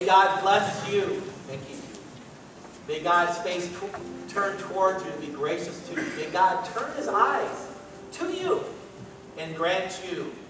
God bless you and keep you. May God's face turn towards you and be gracious to you. May God turn his eyes to you and grant you